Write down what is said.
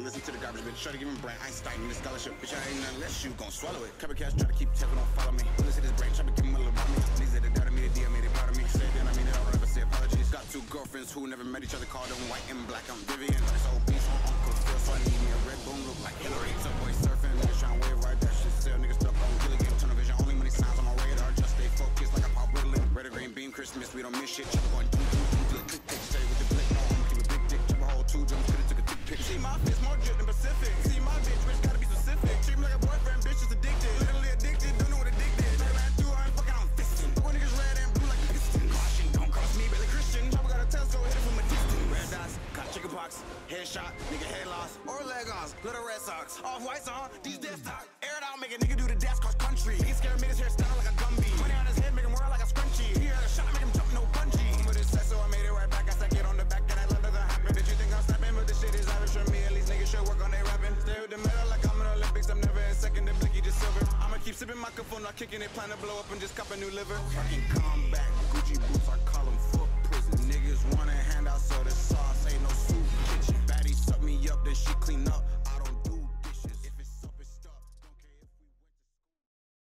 listen to the garbage, bitch. Try to give him brain, Einstein in the scholarship. Bitch, I ain't nothing less, you gon' swallow it. Cover cash, try to keep telling, don't follow me. Let's hit his brain, try to give him a little about me. Niggas that doubted me, the DM made it proud of me. Say then, I mean it, I'll never say apologies. Got 2 girlfriends who never met each other, called them white and black. I'm Vivian. This old beast on Uncle Phil, so I need me a red boom, look like Hillary. Some boys surfing, niggas trying to wave right, that shit sell. Niggas stuck on Gilligan. Tunnel vision, only money signs on my radar. Just stay focused like a pop Ritalin. Red or green beam, Christmas, we don't miss shit. Chopper going do a click, stay with the blick. No, I'ma keep a big dick. Chopper hold 2 jumps, could've took a tick pic. See my fist more drip than Pacific. See my bitch, gotta be specific. Treat me like a boyfriend, bitch, just addicted. Literally addicted, don't know what addicted. Like last 2, I'm fucking, I'm fisting. When niggas red and blue like a piston. Caution, don't cross me, Billy Christian. Chopper got a Tesla, hit it from a distance. Red dots, got chicken pox, headshot, nigga head loss, or leg ons, little Red Sox. Off whites on, these desktop. Air it out, make a nigga do the dash cross country. He scared me, his hair stand like a Gumby. Money on his head, make him whirl like a scrunchie. He heard a shot, make him jump, no bungee. But it's set, so I made it right back. I stuck it on the back, and I love nothing happen. Did you think I'm snapping? But this shit is average for me. At least niggas should work on their rapping. Stay with the medal like I'm in the Olympics. I'm never in second, the blicky just silver. I'ma keep sipping my cup, not kicking it, plan to blow up and just cop a new liver. Fucking come back.